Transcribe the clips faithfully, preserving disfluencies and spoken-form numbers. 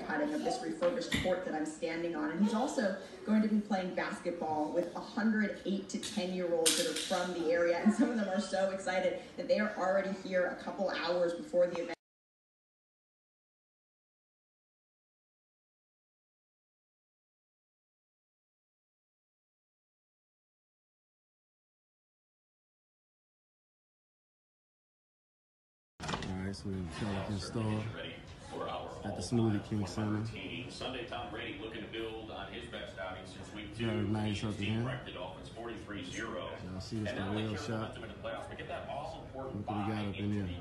cutting of this refurbished court that I'm standing on. And he's also going to be playing basketball with one hundred eight to ten year olds that are from the area. And some of them are so excited that they are already here a couple hours before the event. Alright, so we're trying to install at the Smoothie King Center. Sunday, Tom Brady looking to build on his best outing since week two. Very nice up here. Dolphins forty-three zero. Y'all see it's the real shot. Look what we got up in here.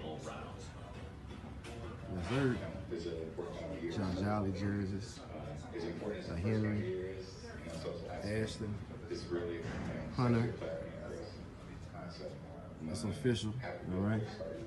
Yes, sir. John Jolly jerseys. Uh, Henry. Ashton. Hunter. That's official. All right.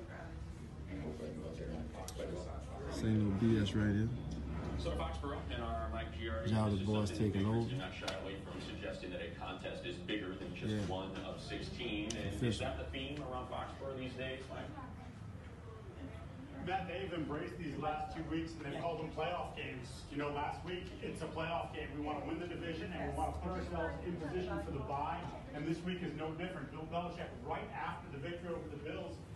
Same little B S right here. So Foxborough and our Mike Giardi, Y'all the boys taking over. Do not shy away from suggesting that a contest is bigger than just yeah. one of sixteen. And official. Is that the theme around Foxborough these days, Mike? Matt, they've embraced these last two weeks and they've called them playoff games. You know, last week it's a playoff game. We want to win the division and we want to put ourselves in position for the bye. And this week is no different. Bill Belichick, right after the victory over the Bills,